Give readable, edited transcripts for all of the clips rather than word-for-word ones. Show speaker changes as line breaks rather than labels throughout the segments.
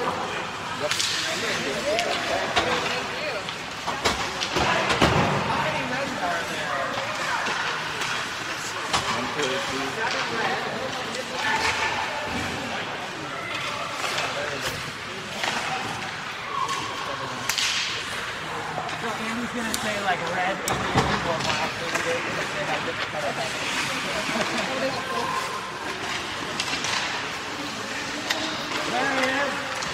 Andy's gonna say like red Indian or black Indian. He's gonna say like different color head. There he is.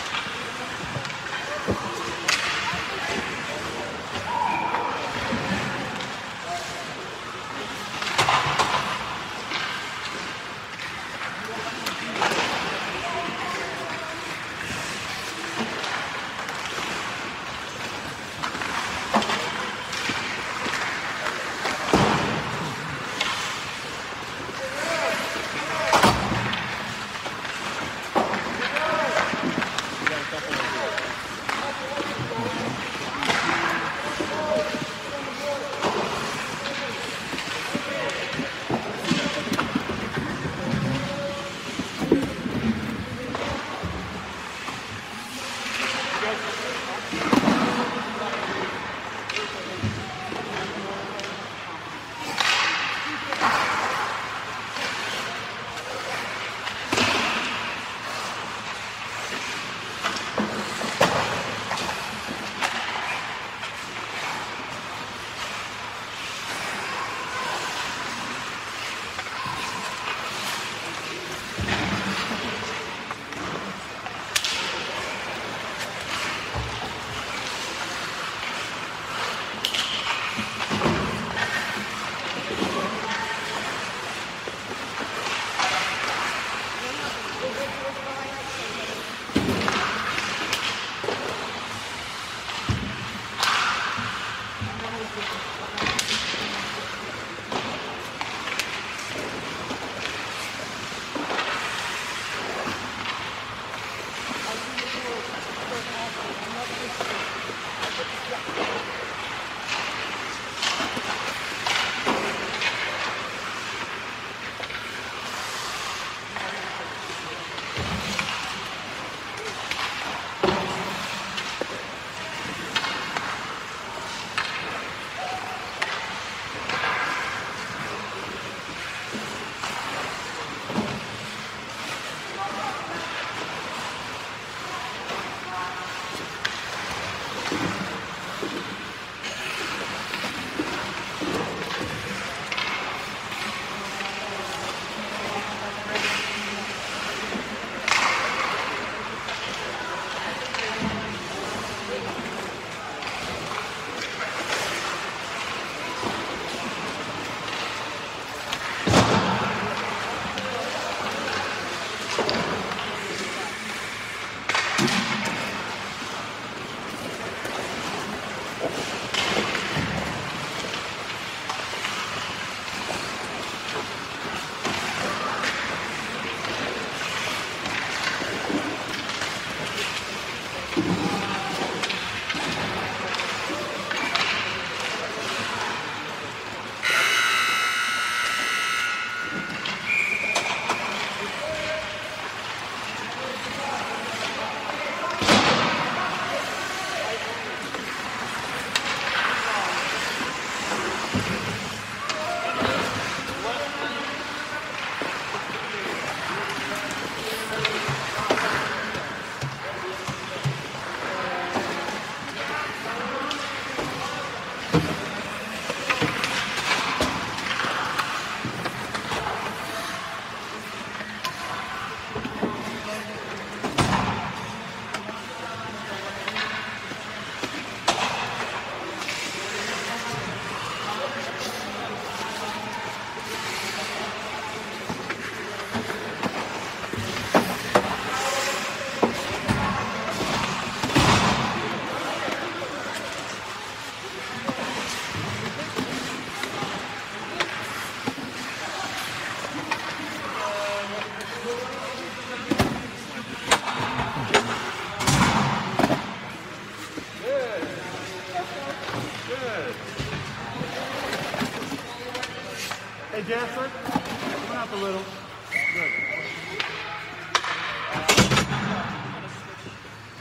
Hey, Jasper, come up a little. Good.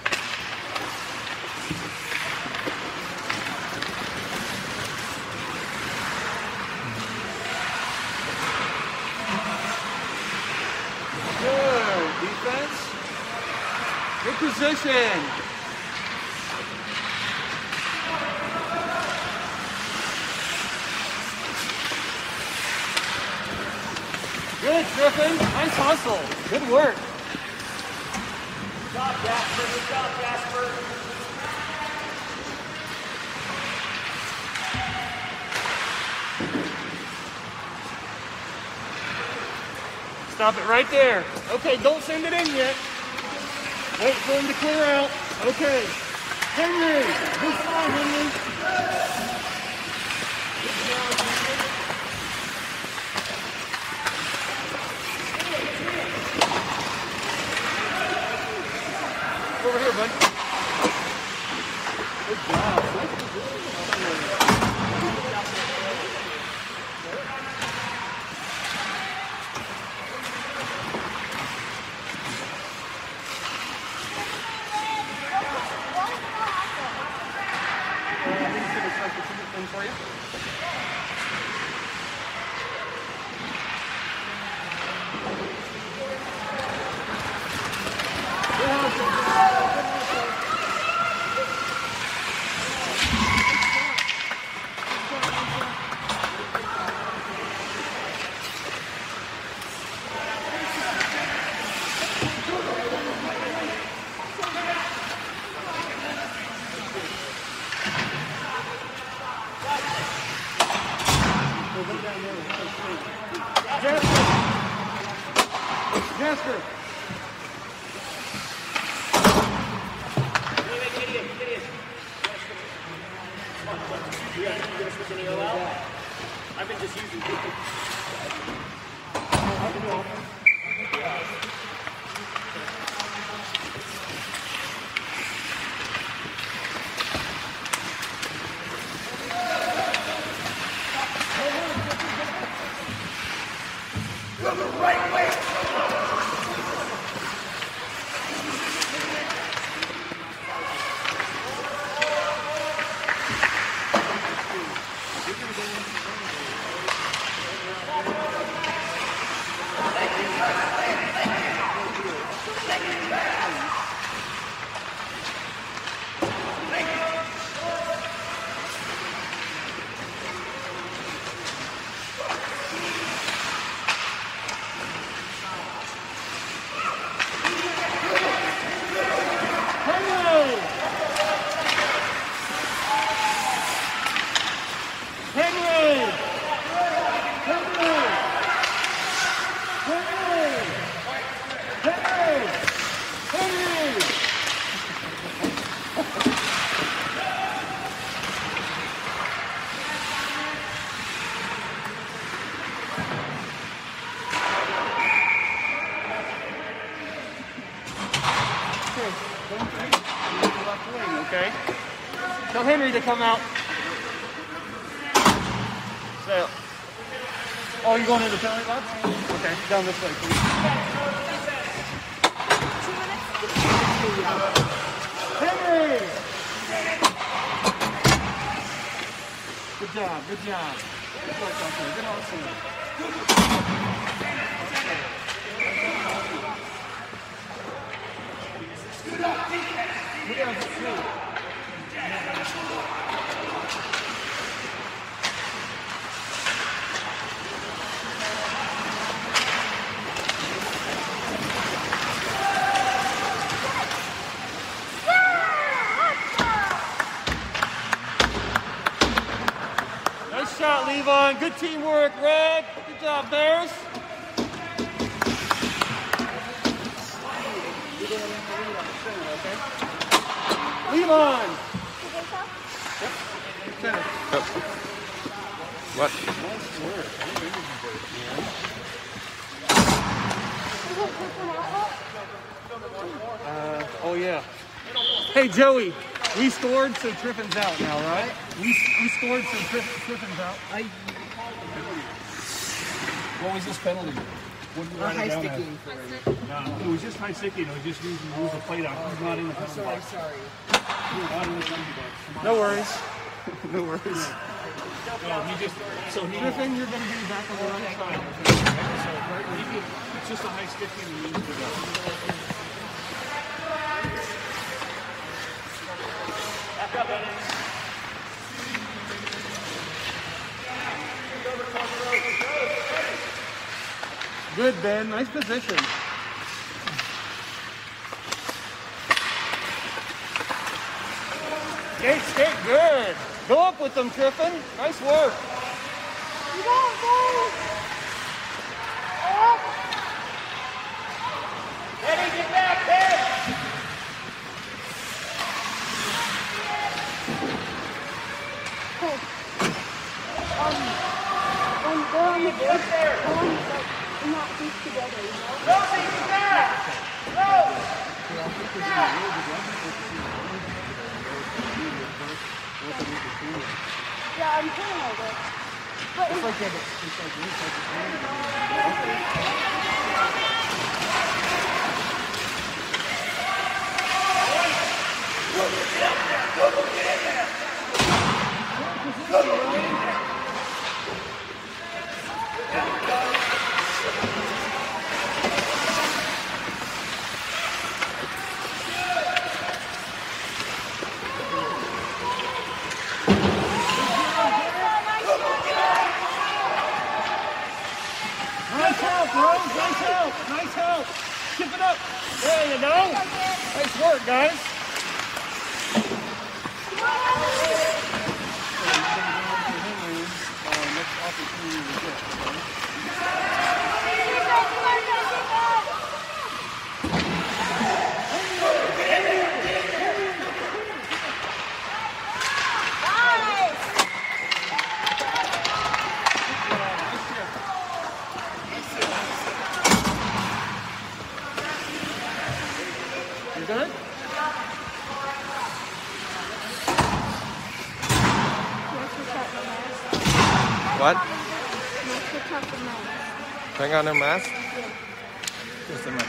position. Good, Griffin. Nice hustle. Good work.
Good job, Jasper. Good job, Jasper.
Stop it right there. Okay, don't send it in yet. Wait for him to clear out. Okay. Henry, good fine, Henry. Good job, Henry. Over here, bud. Good job. For you. Jasper.
I've been just using
Okay. Tell Henry to come out. So, oh, you're going into the penalty box? Okay, down this way, please. Henry! Good job, good job. Good work out there, good hustle. Look at him. Nice shot, Levon. Good teamwork, Red. Good job, Bears. Levon! Yep. Center.
Oh. What?
Nice work. Oh, yeah. Hey, Joey, we scored, so Triffin's out now, right? We scored, so Triffin's out.
What was this penalty? What did you write it down as?
No, it was just high sticking. It was just using the rules of play down. He's not in the penalty box.
Sorry.
Not in the penalty box. No worries. No worries. Griffin, you're going to be back on the right side. It's just a high sticking and use the Good, Ben. Nice position. Skate, good. Go up with them, Triffin. Nice work.
You don't go.
Eddie, get back, Ben.
Not pieced together, you know?
Rosie, get back. Go.
Yeah, I'm putting over. But it's like
Nice help. Skip it up. There you go. Nice work, guys. You done?
What?
Let's up the mask.
Hang on a mask?
Yeah.
Just a minute.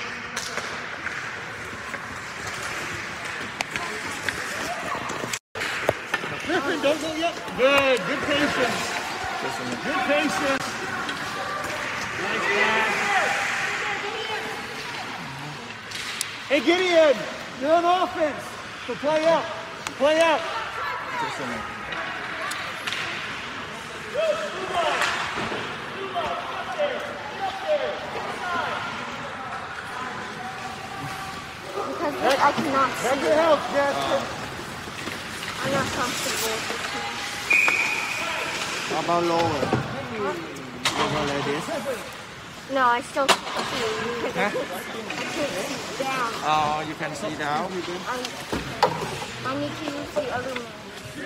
Griffin, don't go yet. Good patience.
Just a minute.
Good patience. Nice pass. Hey, Gideon, you're on offense. So play out. Play out.
Just a minute.
Because I cannot
That's
see.
your help, Jasper.
I'm not comfortable with this.
How about lower? You go like this?
No, I still can't see. Because
Huh?
I can't see down.
Oh, you can see down?
I need to use the other one.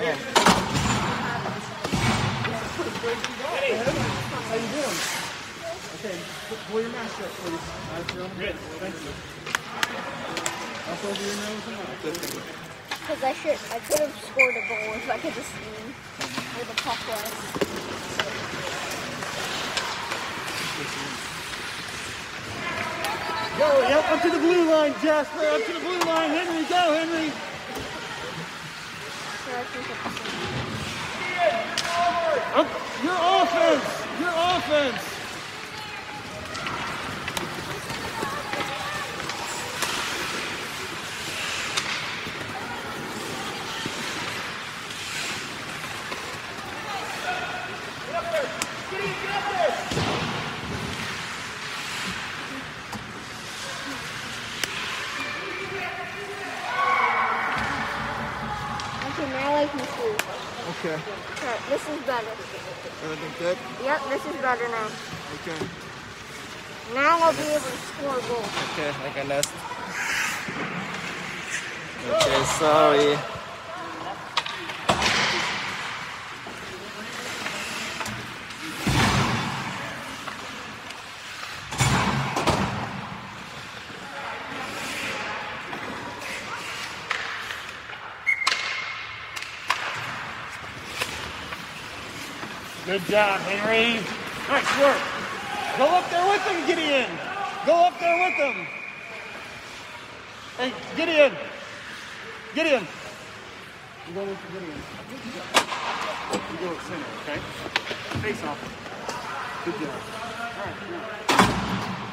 How you doing? Okay, pull your mask up, please. Good, thank you. Up over your nose and mouth.
Because I could have scored a goal if I could just seen where the puck was.
Go, yep, up to the blue line, Jasper. Up to the blue line. Henry, go, Henry.
So I think it's
Up, your offense. Your offense.
okay, now I can see.
Okay.
Okay, this is better.
Everything good?
Yep, this is better now.
Okay.
Now I'll be able to score a goal.
Okay, I can rest. Okay, sorry.
Good job, Henry. Nice work. Go up there with them, Gideon. Go up there with them. Hey, Gideon. Gideon. You go with Gideon. You go at center, okay? Face off. Good job. All right, now.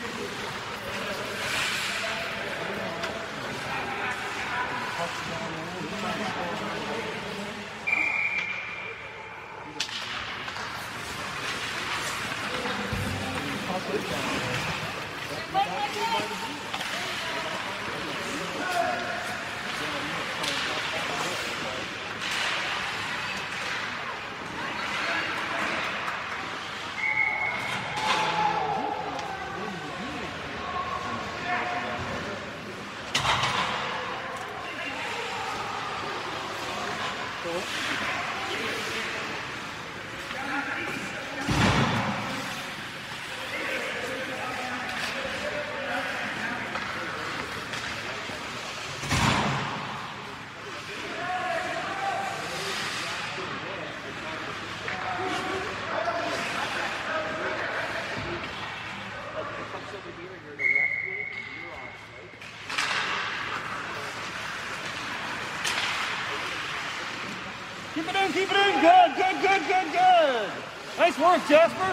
Touchdown. Keep it in, keep it in. Good, good, good, good, good. Nice work, Jasper.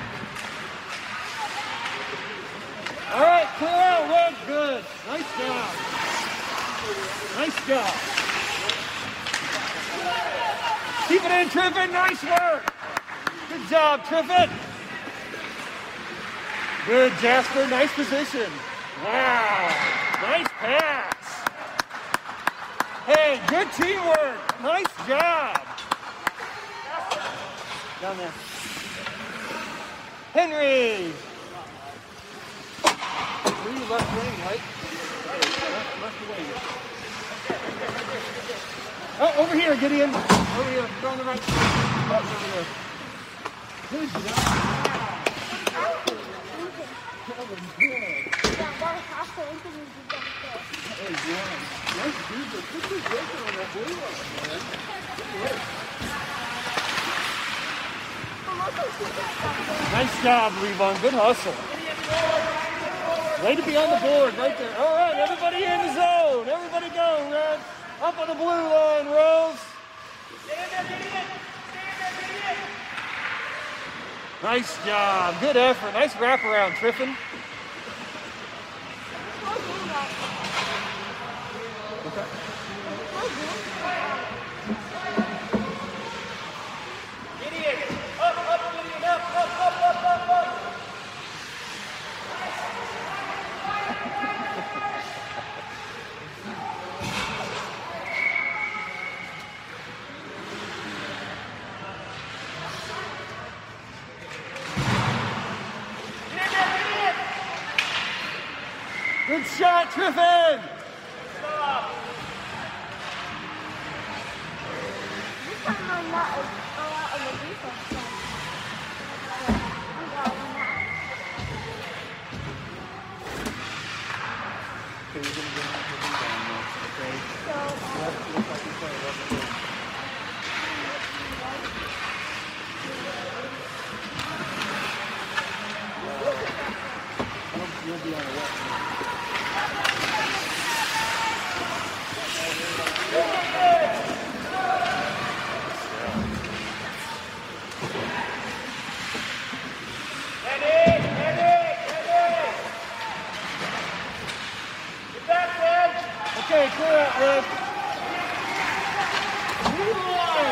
All right, clear out, Red. Good. Nice job. Nice job. Keep it in, Triffin. Nice work. Good job, Triffin. Good, Jasper. Nice position. Wow. Nice pass. Hey, good teamwork. Nice job. Down there. Henry. Where are you left wing, right? Left wing. Oh, over here, Gideon. Over here. Go on the right side. Over there. Good job. That was good. Nice defense. Look who's working on that blue one, man. Good work. Nice job, Levon. Good hustle. Way to be on the board right there. All right, everybody in the zone. Everybody go, Red. Up on the blue line, Rose. Nice job. Good effort. Nice wraparound, Triffin. Okay.
Gideon, up, Gideon, up.
Good shot, Triffin. You'll be on the west. Okay, clear out, Red. Move on.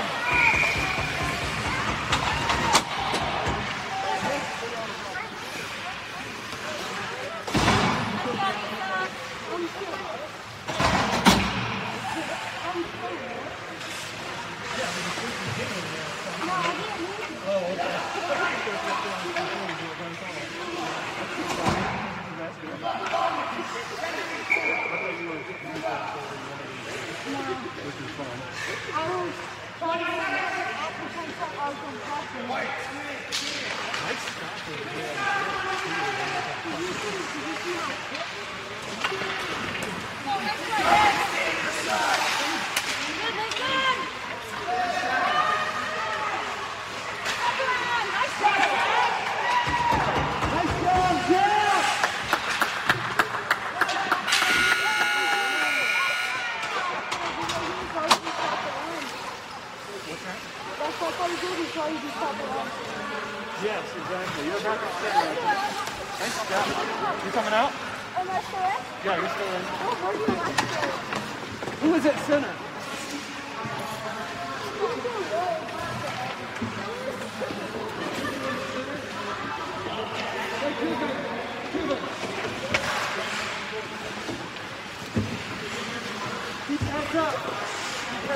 Yes, exactly. You're back at center. Nice job. You coming out?
Am I still in?
Yeah, you're still in.
Oh, where do you like to go?
Who is at center?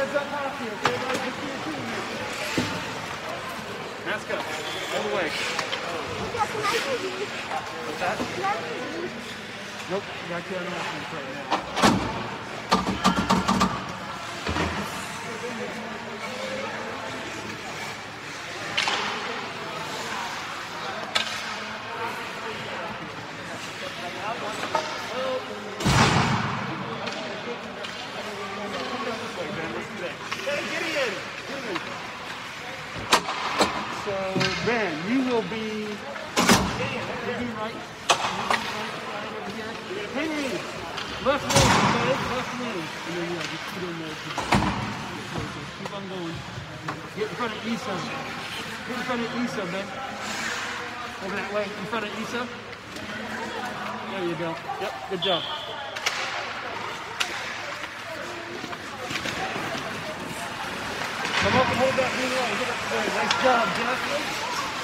heads up hockey, okay? Everybody get to your team. Mask up. All the way.
Yeah, can I do these?
What's that?
Can I do these?
Nope, you got your announcements right now. So, Ben, you will be right over here. Henry, left knee, okay? Left knee. And then, yeah, just put in there. Keep on going. Get in front of Issa. Get in front of Issa, Ben. Over that way, in front of Issa. There you go. Yep, good job. Come up and hold that knee line. Get up there. Nice job, Jeff.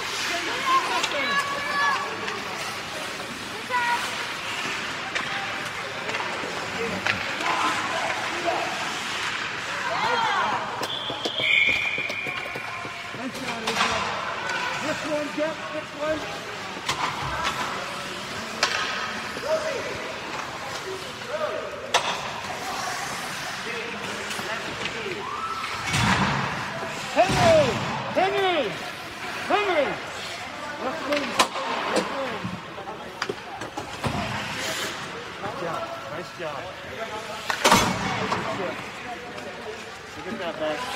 This one, Jeff, this one. Henry! Left wing. Nice job. Look at that back.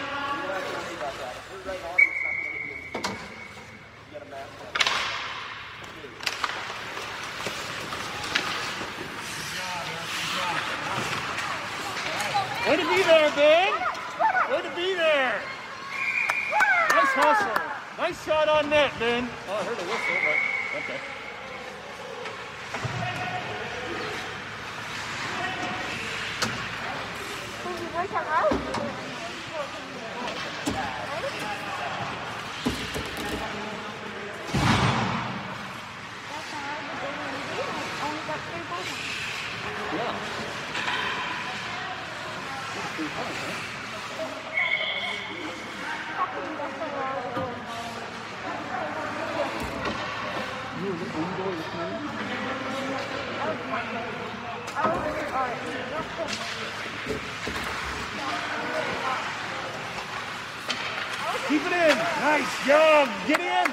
Way to be there, Ben. Way to be there. Nice hustle. Nice shot on net, Ben. Oh, I heard a whistle, but okay. Yeah. That's pretty fun, huh? You were looking indoor this morning? Keep it in. Nice job. Get in.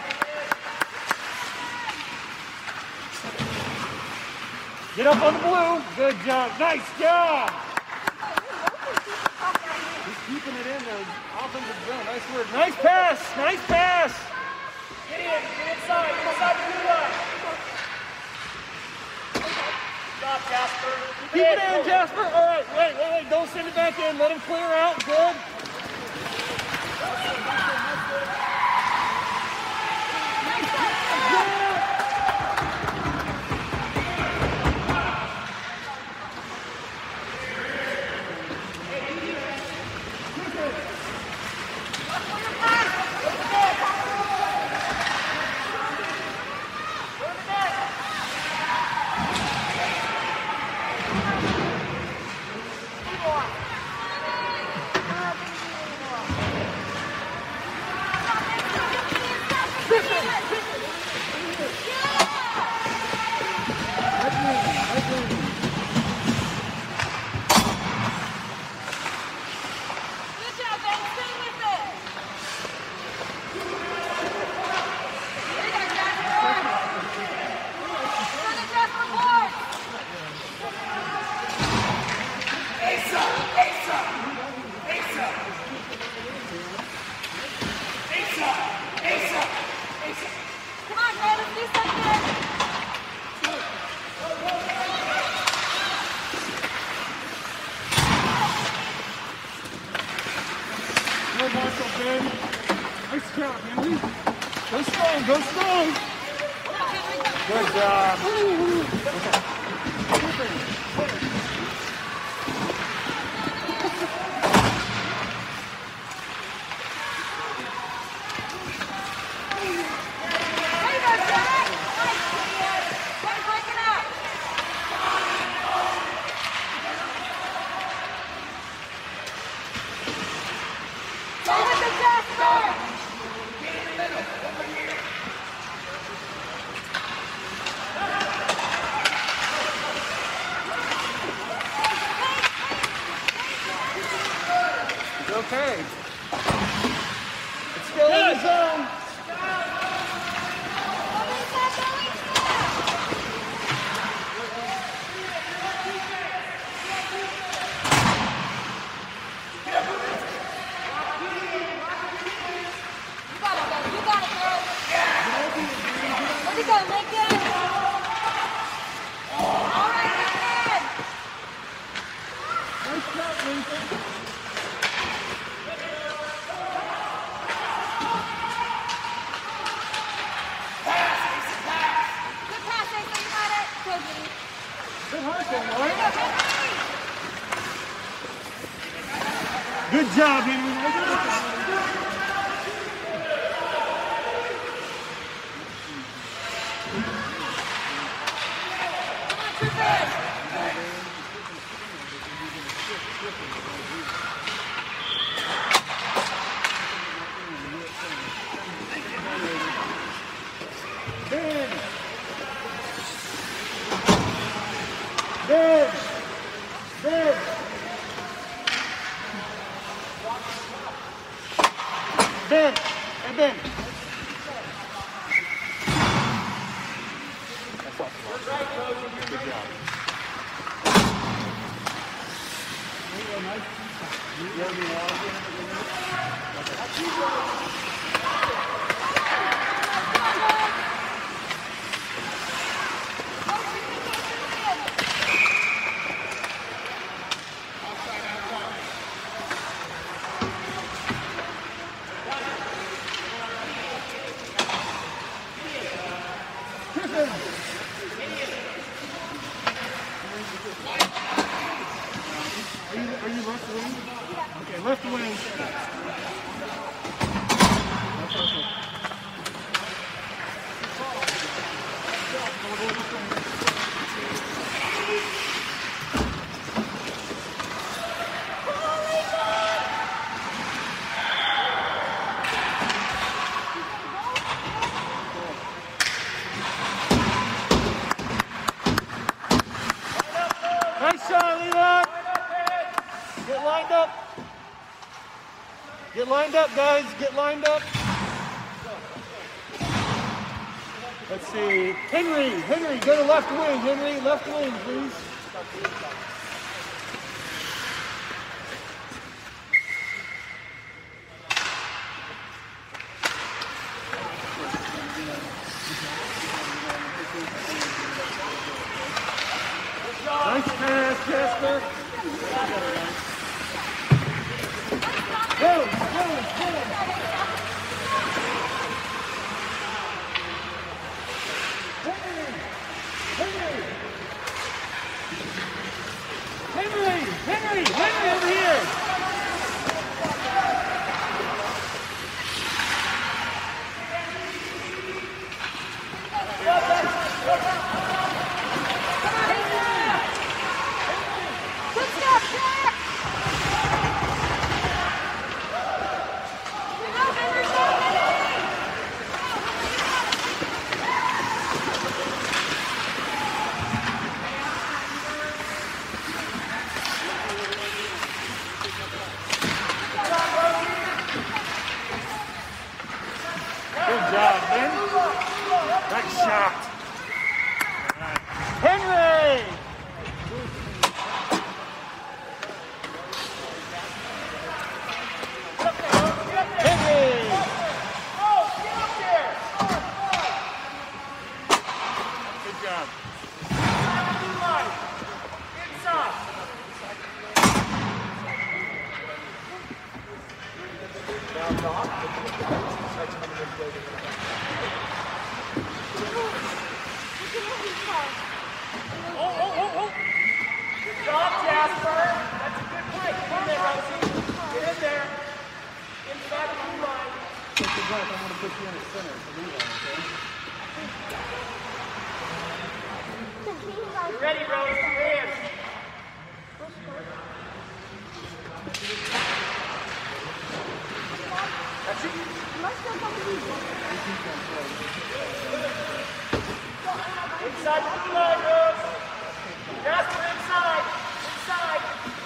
Get up on the blue. Good job. Nice job. He's keeping it in there. Offensive zone. Nice work. Nice pass. Nice pass.
Get in. Get inside. Inside the blue line. Stop, Jasper.
Keep it in, Jasper. All right. Wait. Don't send it back in. Let him clear out. Good. Nice job, Henry. Go strong, go strong. Good job. Okay. It's still in the zone. Good job, Henry. Ben, hey Ben. Are you left wing? Okay, left wing. Nice shot, Levi. Get lined up. Get lined up, guys. Get lined up. Let's see. Henry, go to left wing. Henry, left wing, please. Nice pass, Jasper. Go. Henry over here. Good job, Ben. Nice shot. Henry! Henry! Good job.
Good job, Jasper. That's a good play. Get in there, Rosie. Get in there. Inside the blue line.
Take the breath. I'm going to put you in the center.
You ready, Rose? Hands. Inside the blue line, Rose. Jasper, inside. Inside.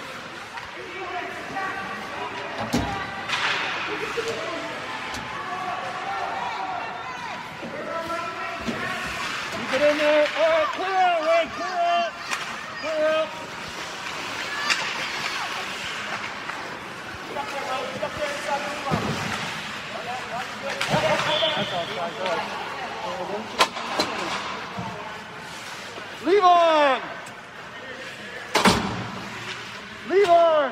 Keep it in there. All right, clear out, Ray. Clear out. Clear out.
Get up there, Rose. Get up there inside the blue line.
That's all right. Go ahead. Leave on. Leave on.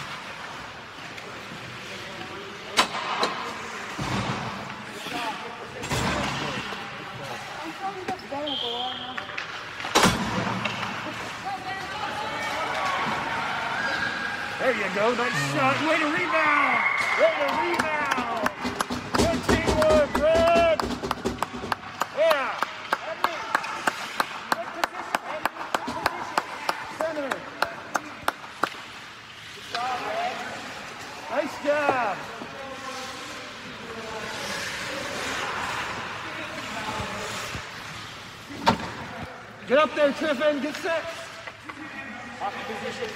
There you go. Nice shot. Way to rebound. Way to rebound. Good teamwork, Red. Yeah. Center. Nice job. Get up there, Tiffin. Get set.
Hockey position.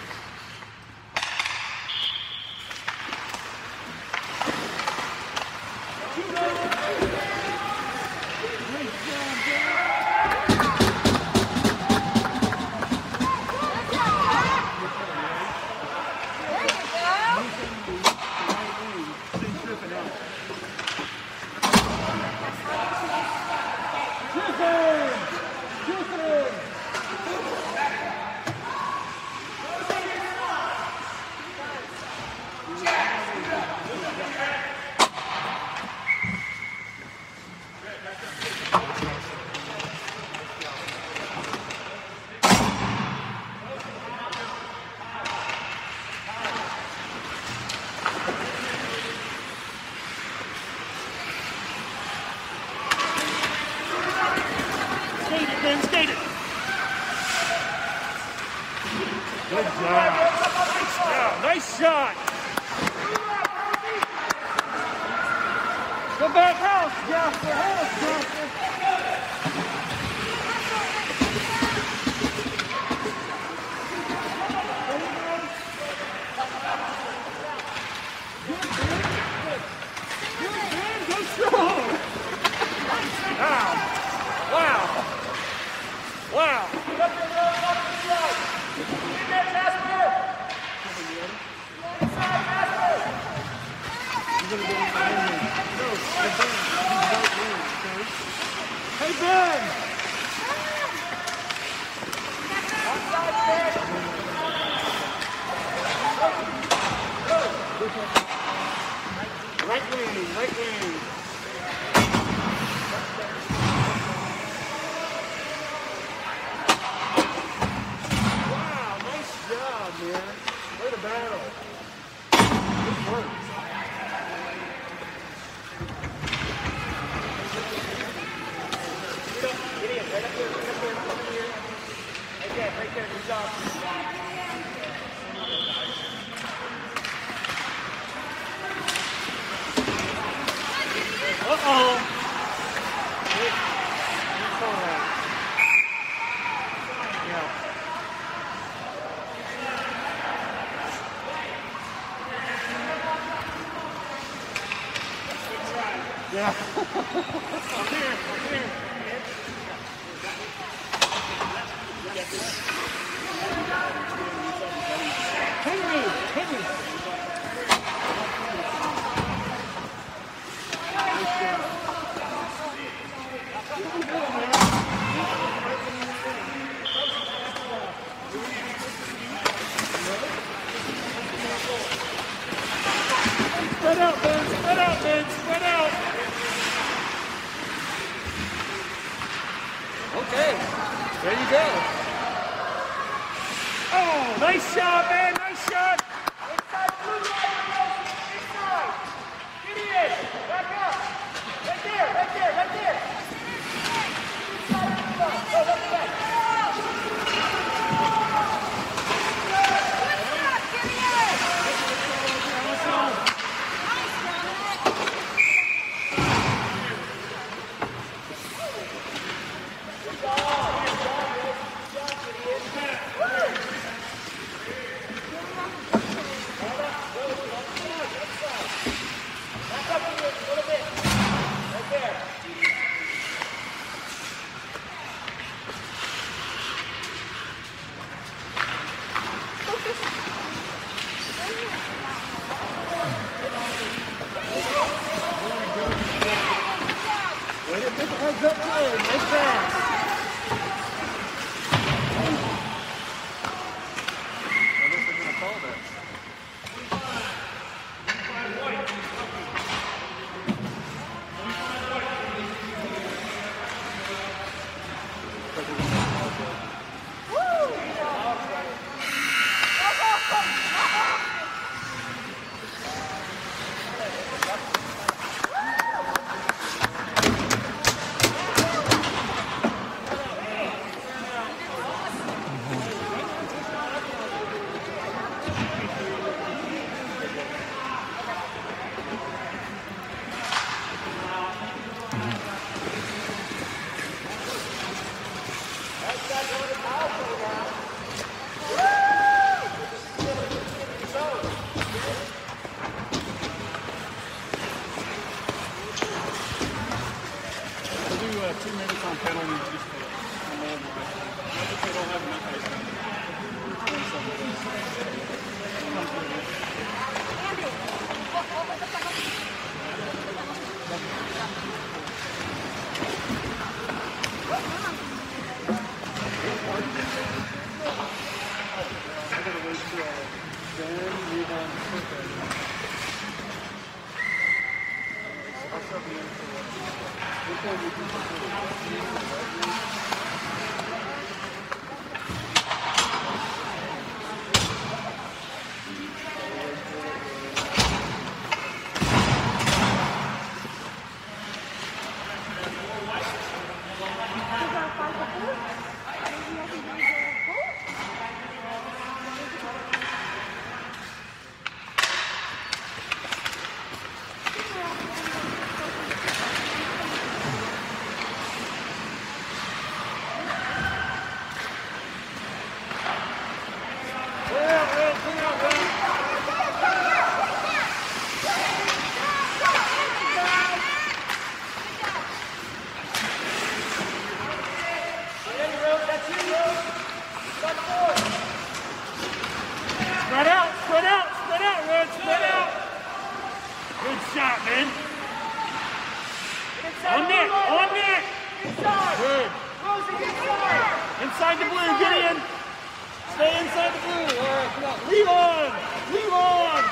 Skate it. Good job. Nice shot. Go back house, Jasper. House, Jasper. Go strong. Wow. Wow. Wow.
Get up there, Rose. Off the slide. In there, Jasper. Inside, Jasper.
Hey, Ben.
Outside, Ben.
Right wing, right wing. Wow, nice job, man. Way to battle. Good work.
Get in. Right up there. Over here. Right there. Right there. Good job.
Uh-oh. Yeah. I'm here. Henry. Spread out, Ben. Spread out. Okay. There you go. Oh, nice shot, man. Nice shot.
Inside, blue line. Inside. Get in. Back up. Right there. Inside, blue line. Go, left back. Good job.
Spread out, spread out, spread out, Red, spread out. Good shot, man. On net, on net. Good. Inside the blue, get in. Stay inside the blue. All right, come on. Leave on, leave on.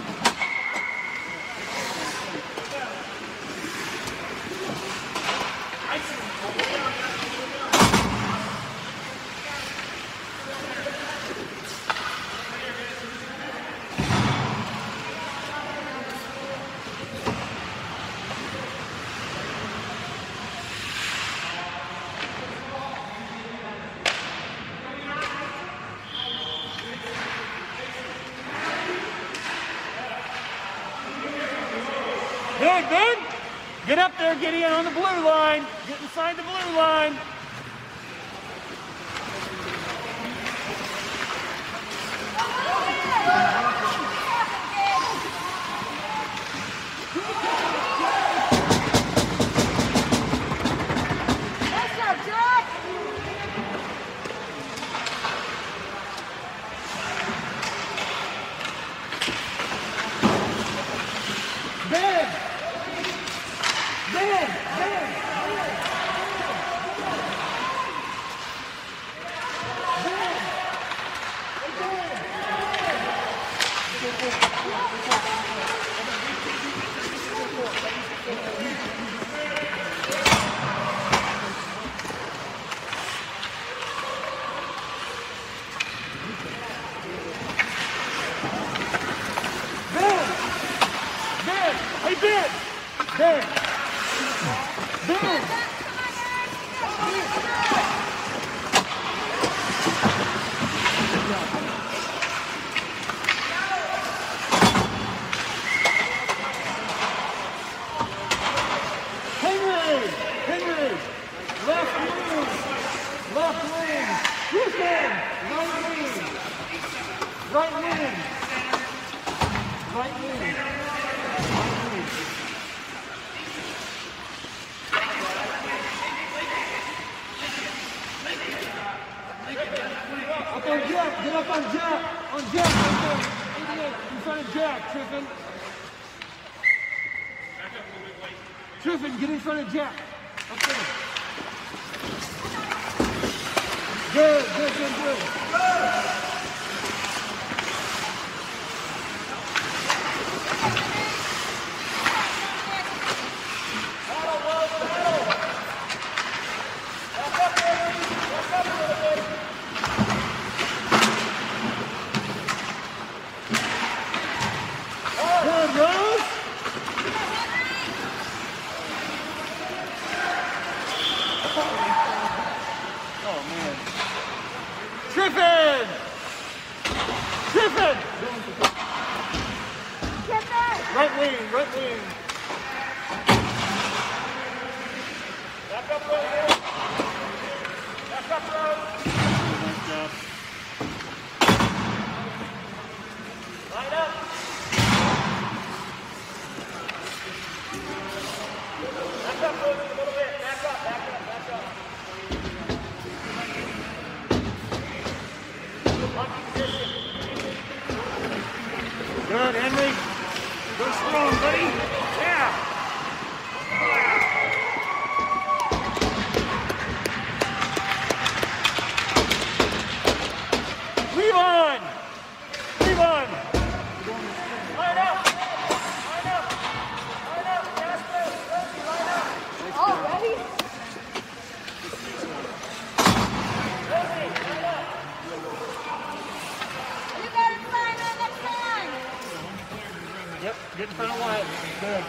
Good, good. Get up there, get in on the blue line. Get inside the blue line. Hey, Ben! Ben! Ben! Henry! Henry! Left wing! Left wing! Houston! Right wing! Right wing! Right wing! Up on Jack, get up on Jack, right there, 88, in front of Jack, Triffin. Triffin, get in front of Jack, up there. Good, good, good, good. Good, Rose. Oh, man. Triffin! Triffin! Right wing, right wing.
Back up, Rose. Back up, Rose.
Nice job.
Line up. Back up, Rose, a little bit. Back up, back up, back up. Monkey position.
Good, Henry. Go strong, buddy. Yeah. Leave on. Leave on. Get in front of Wyatt. Good.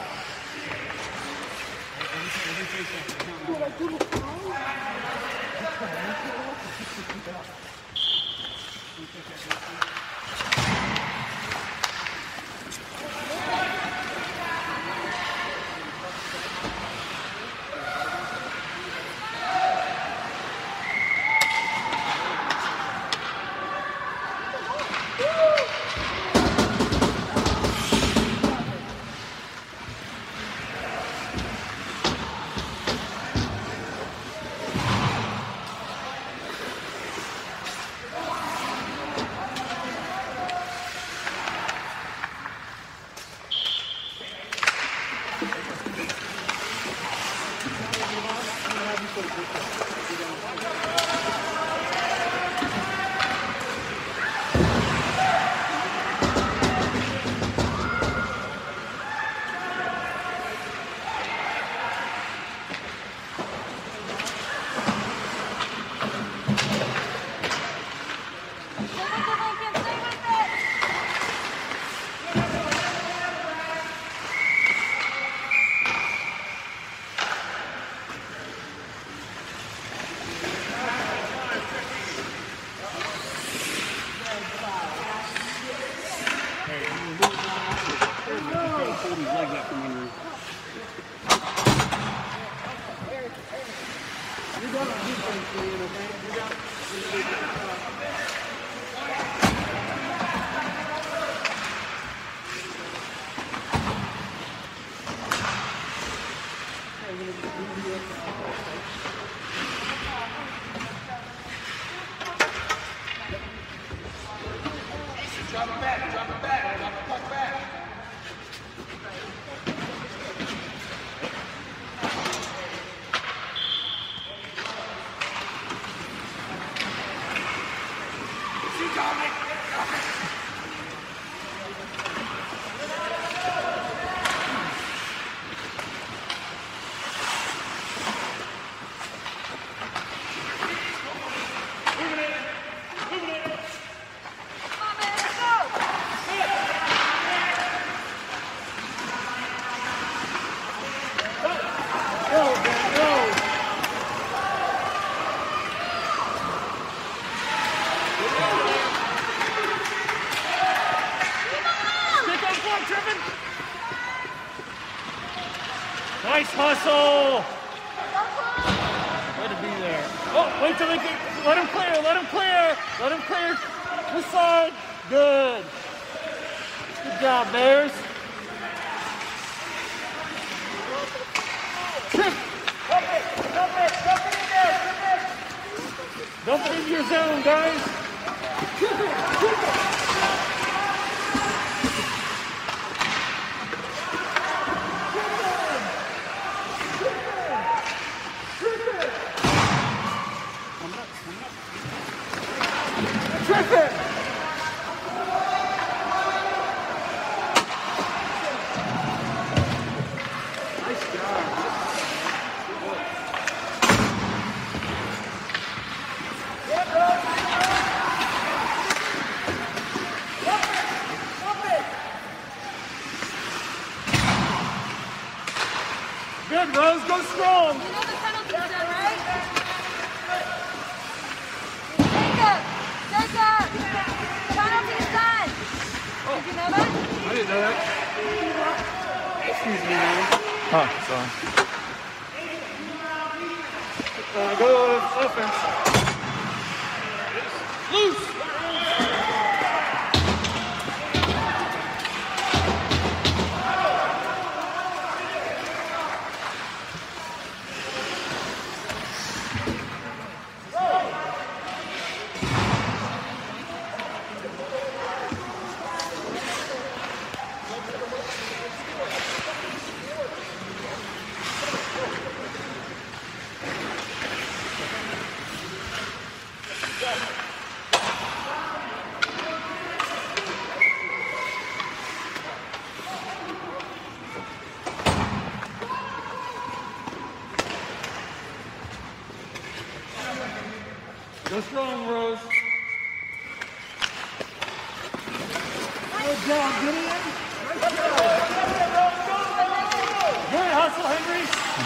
Hold his legs out from under him.
You got a defense playing, okay? You got
Drop it back, drop it back, drop the puck back. See, Dominic.
Nice hustle. Way to be there. Oh, wait till they get, let him clear, let him clear. Let him clear this side. Good. Good job, Bears. Dump it into your zone, guys. Tripping!
nice job.
Good, Rose, go strong.
You know the penalty's done, right? Jacob! Jacob! Penalty's done! Did you know that?
I didn't know that. Excuse me, man.
Huh, sorry. Go offense. Loose! Go strong, Rose. Good job, Gideon. Nice job. Henry.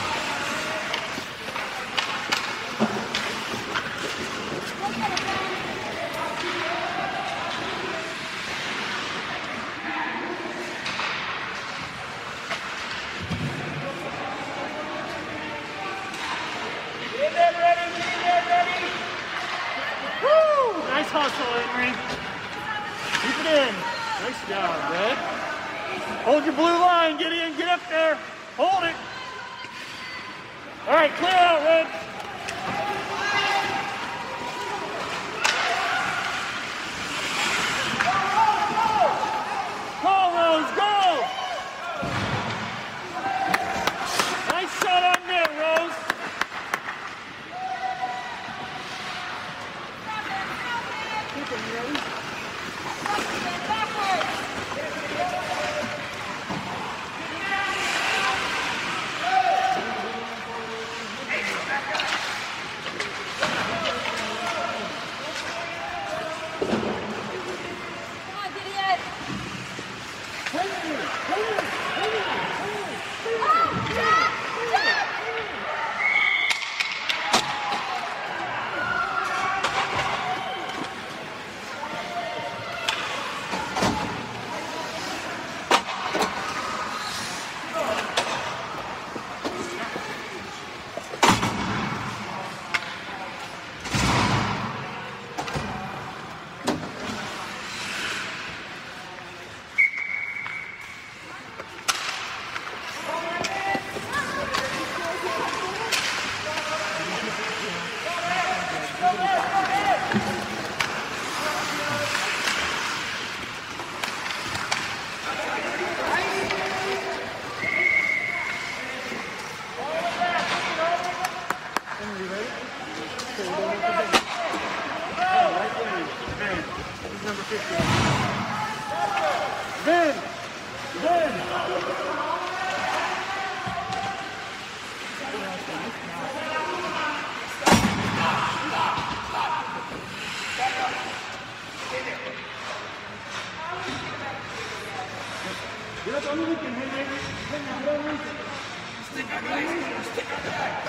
Get that ready, get that ready.
Woo! Nice hustle, Henry. Keep it in. Nice job, Red. Hold your blue line, Gideon. Get up there. Hold it. All right, clear out, Red. Go, Rose, go. Nice shot on net, Rose. Ben! Get up on the weekend, Henry. Get on the weekend. Stick up, guys.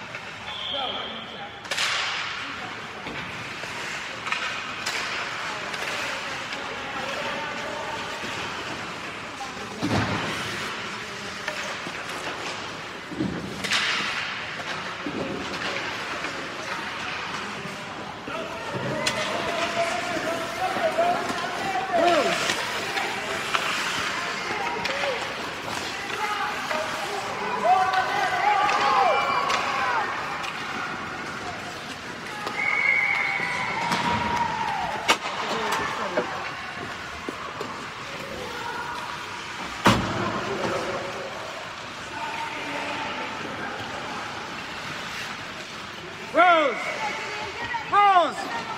Rose! Rose!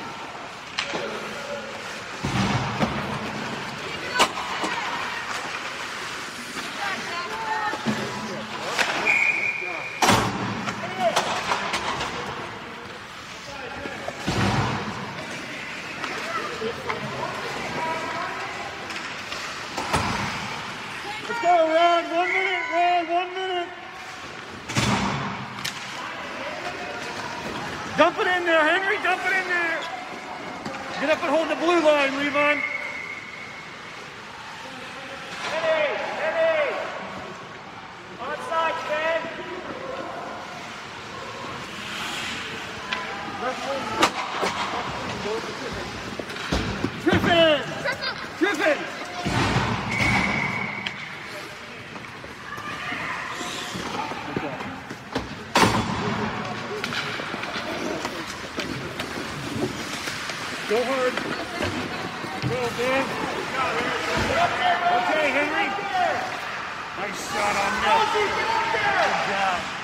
Let's go, Red. 1 minute, Red. 1 minute. Dump it in there, Henry. Dump it in there. Get up and hold the blue line, Levon.
Ready. Onside, Ben.
Griffin! Griffin! Go hard. Go, Ben. Okay, Henry. Nice shot on net. Good job.